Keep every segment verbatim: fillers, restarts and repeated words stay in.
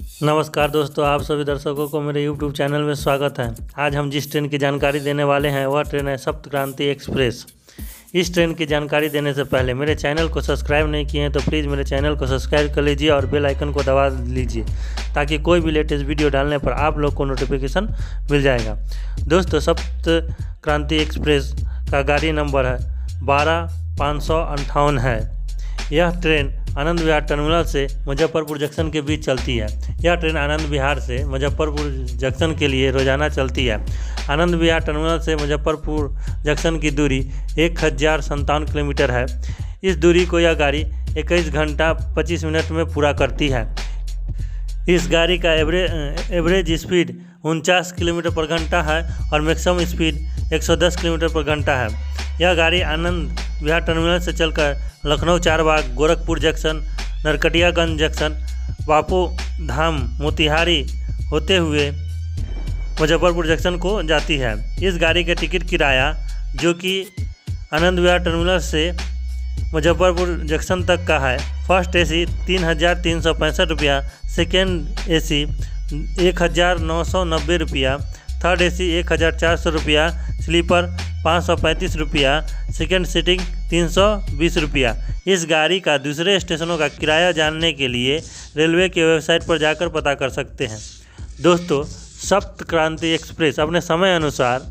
नमस्कार दोस्तों, आप सभी दर्शकों को मेरे यूट्यूब चैनल में स्वागत है। आज हम जिस ट्रेन की जानकारी देने वाले हैं वह ट्रेन है सप्त क्रांति एक्सप्रेस। इस ट्रेन की जानकारी देने से पहले मेरे चैनल को सब्सक्राइब नहीं किए हैं तो प्लीज़ मेरे चैनल को सब्सक्राइब कर लीजिए और बेल आइकन को दबा लीजिए ताकि कोई भी लेटेस्ट वीडियो डालने पर आप लोग को नोटिफिकेशन मिल जाएगा। दोस्तों, सप्त क्रांति एक्सप्रेस का गाड़ी नंबर है बारह पाँच सौ अंठावन है। यह ट्रेन आनंद विहार टर्मिनल से मुजफ्फरपुर जंक्शन के बीच चलती है। यह ट्रेन आनंद विहार से मुजफ्फरपुर जंक्शन के लिए रोजाना चलती है। आनंद विहार टर्मिनल से मुजफ्फरपुर जंक्शन की दूरी एक हज़ार संतावन किलोमीटर है। इस दूरी को यह गाड़ी इक्कीस घंटा पच्चीस मिनट में पूरा करती है। इस गाड़ी का एवरेज एवरेज स्पीड उनचास किलोमीटर पर घंटा है और मैक्सिमम स्पीड एक सौ दस किलोमीटर पर घंटा है। यह गाड़ी आनंद विहार टर्मिनल से चलकर लखनऊ चारबाग, गोरखपुर जंक्शन, नरकटियागंज जंक्शन, बापू धाम, मोतिहारी होते हुए मुजफ्फरपुर जंक्शन को जाती है। इस गाड़ी के टिकट किराया जो कि आनंद विहार टर्मिनल से मुजफ्फरपुर जंक्शन तक का है, फर्स्ट एसी तीन हज़ार तीन सौ पैंसठ रुपया, सेकेंड एसी एक हज़ार नौ सौ नब्बे रुपया, थर्ड एसी एक हज़ार चार सौ रुपया, स्लीपर पाँच सौ पैंतीस रुपया, सेकेंड सीटिंग तीन सौ बीस रुपया। इस गाड़ी का दूसरे स्टेशनों का किराया जानने के लिए रेलवे की वेबसाइट पर जाकर पता कर सकते हैं। दोस्तों, सप्त क्रांति एक्सप्रेस अपने समय अनुसार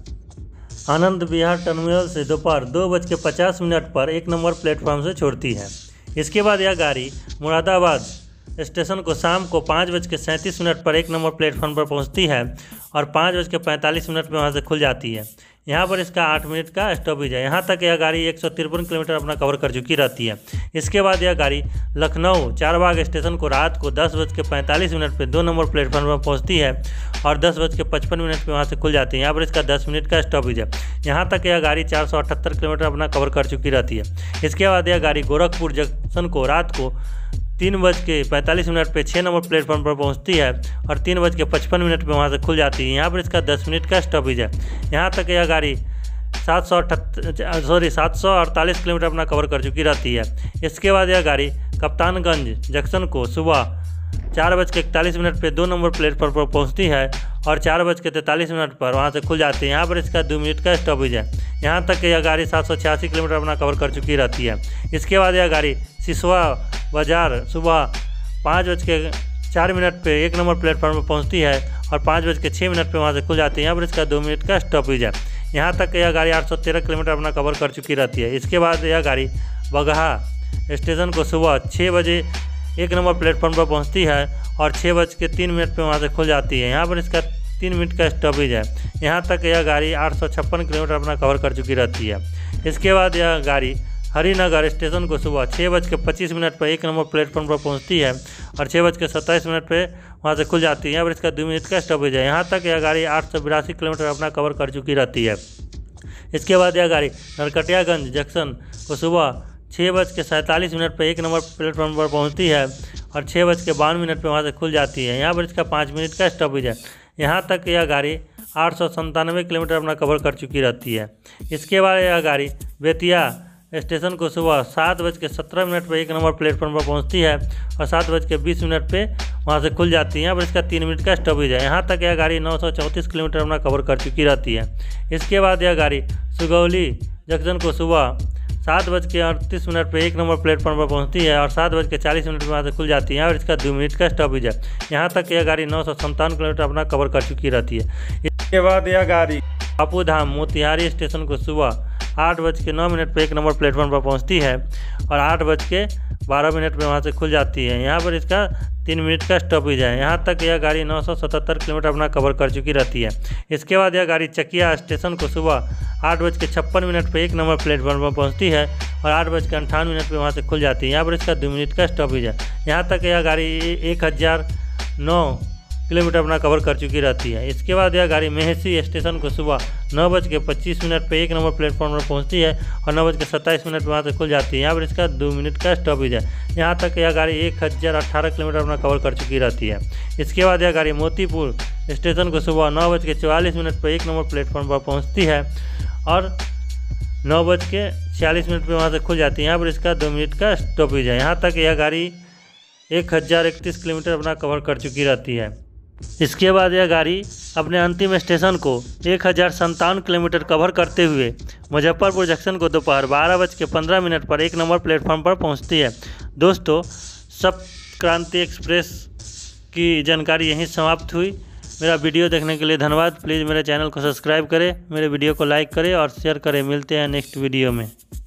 आनंद विहार टर्मिनल से दोपहर दो बज के पचास मिनट पर एक नंबर प्लेटफॉर्म से छोड़ती है। इसके बाद यह गाड़ी मुरादाबाद स्टेशन को शाम को पाँच बज के सैंतीस मिनट पर एक नंबर प्लेटफॉर्म पर पहुंचती है और पाँच बज के पैंतालीस मिनट में वहां से खुल जाती है। यहाँ पर इसका आठ मिनट का स्टॉपेज है। यहाँ तक यह गाड़ी एक सौ तिरपन किलोमीटर अपना कवर कर चुकी रहती है। इसके बाद यह गाड़ी लखनऊ चारबाग स्टेशन को रात को दस बज के पैंतालीस मिनट पर दो नंबर प्लेटफॉर्म पर पहुँचती है और दस बज के पचपन मिनट पर वहाँ से खुल जाती है। यहाँ पर इसका दस मिनट का स्टॉपेज है। यहाँ तक यह गाड़ी चार सौ अठहत्तर किलोमीटर अपना कवर कर चुकी रहती है। इसके बाद यह गाड़ी गोरखपुर जंक्शन को रात को तीन बज के पैंतालीस मिनट पे छः नंबर प्लेटफॉर्म पर पहुंचती है और तीन बज के पचपन मिनट पे वहाँ से खुल जाती है। यहाँ पर इसका दस मिनट का स्टॉपेज है। यहाँ तक यह गाड़ी सात सौ अठहत्तर सॉरी सात सौ अड़तालीस किलोमीटर अपना कवर कर चुकी रहती है। इसके बाद यह गाड़ी कप्तानगंज जंक्शन को सुबह चार बज के इकतालीस मिनट पर दो नंबर प्लेटफॉर्म पर पहुँचती है और चार बज के तैंतालीस मिनट पर वहाँ से खुल जाती है। यहाँ पर इसका दो मिनट का स्टॉपेज है। यहाँ तक यह गाड़ी सात सौ छियासी किलोमीटर अपना कवर कर चुकी रहती है। इसके बाद यह गाड़ी सिसवा बाजार सुबह पाँच बज के चार मिनट पे एक नंबर प्लेटफॉर्म पर पहुंचती है और पाँच बज के छः मिनट पे वहाँ से खुल जाती है। यहाँ पर इसका दो मिनट का स्टॉपेज है। यहाँ तक यह गाड़ी आठ सौ तेरह किलोमीटर अपना कवर कर चुकी रहती है। इसके बाद यह गाड़ी बगहा स्टेशन को सुबह छः बजे एक नंबर प्लेटफॉर्म पर पहुँचती है और छः बज के तीन मिनट पर वहाँ से खुल जाती है। यहाँ पर इसका तीन मिनट का स्टॉपेज है। यहाँ तक यह गाड़ी आठ सौ छप्पन किलोमीटर अपना कवर कर चुकी रहती है। इसके बाद यह गाड़ी हरिनगर स्टेशन को सुबह छः बज के पच्चीस मिनट पर एक नंबर प्लेटफॉर्म पर पहुंचती है और छः बज के सत्ताईस मिनट पर वहां से खुल जाती है। यहाँ पर इसका दो मिनट का स्टॉपेज है। यहाँ तक यह गाड़ी आठ सौ बिरासी किलोमीटर अपना कवर कर चुकी रहती है। इसके बाद यह गाड़ी नरकटियागंज जंक्शन को सुबह छः बज के सैंतालीस मिनट पर एक नंबर प्लेटफॉर्म पर पहुँचती है और छः बज के बावन मिनट पर वहाँ से खुल जाती है। यहाँ पर इसका पाँच मिनट का स्टॉपेज है। यहाँ तक यह गाड़ी आठ सौ संतानवे किलोमीटर अपना कवर कर चुकी रहती है। इसके बाद यह गाड़ी बेतिया स्टेशन को सुबह सात बज के सत्रह मिनट पर एक नंबर प्लेटफॉर्म पर पहुंचती है और सात बज के बीस मिनट पे वहां से खुल जाती है। यहाँ पर इसका तीन मिनट का स्टॉपेज है। यहाँ तक यह गाड़ी नौ सौ चौंतीस किलोमीटर अपना कवर कर चुकी रहती है। इसके बाद यह गाड़ी सुगौली जंक्शन को सुबह सात बज के अड़तीस मिनट पर एक नंबर प्लेटफॉर्म पर पहुँचती है और सात बज के चालीस मिनट पर वहाँ से खुल जाती है। यहाँ पर इसका दो मिनट का स्टॉपेज है। यहाँ तक यह गाड़ी नौ सौ संतावन किलोमीटर अपना कवर कर चुकी रहती है। इसके बाद यह गाड़ी बापू धाम मोतिहारी स्टेशन को सुबह आठ बज के नौ मिनट पर एक नंबर प्लेटफॉर्म पर पहुंचती है और आठ बज के बारह मिनट में वहाँ से खुल जाती है। यहाँ पर इसका तीन मिनट का स्टॉपेज है। यहाँ तक यह गाड़ी नौ सौ सतहत्तर किलोमीटर अपना कवर कर चुकी रहती है। इसके बाद यह गाड़ी चकिया स्टेशन को सुबह आठ बज के छप्पन मिनट पर एक नंबर प्लेटफॉर्म पर पहुँचती है और आठ बज के अंठावन मिनट पर वहाँ से खुल जाती है। यहाँ पर इसका दो मिनट का स्टॉपेज है। यहाँ तक यह गाड़ी एक हज़ार नौ किलोमीटर अपना कवर कर चुकी रहती है। इसके बाद यह गाड़ी मेहसी स्टेशन को सुबह नौ बज के पच्चीस मिनट पर एक नंबर प्लेटफॉर्म पर पहुंचती है और नौ बज के सत्ताईस मिनट वहाँ से खुल जाती है। यहाँ पर इसका दो मिनट का स्टॉपेज है। यहाँ तक यह गाड़ी एक हज़ार अट्ठारह किलोमीटर अपना कवर कर चुकी रहती है। इसके बाद यह गाड़ी मोतीपुर स्टेशन को सुबह नौ बज के चौवालीस मिनट पर एक नंबर प्लेटफॉर्म पर पहुँचती है और नौ बज के छियालीस मिनट पर वहाँ से खुल जाती है। यहाँ पर इसका दो मिनट का स्टॉपेज है। यहाँ तक यह गाड़ी एक हज़ार इकतीस किलोमीटर अपना कवर कर चुकी रहती है। इसके बाद यह गाड़ी अपने अंतिम स्टेशन को एक हज़ार संतावन किलोमीटर कवर करते हुए मुजफ्फरपुर जंक्शन को दोपहर बारह बज के पंद्रह मिनट पर एक नंबर प्लेटफॉर्म पर पहुंचती है। दोस्तों, सप्त क्रांति एक्सप्रेस की जानकारी यहीं समाप्त हुई। मेरा वीडियो देखने के लिए धन्यवाद। प्लीज़ मेरे चैनल को सब्सक्राइब करें, मेरे वीडियो को लाइक करें और शेयर करें। मिलते हैं नेक्स्ट वीडियो में।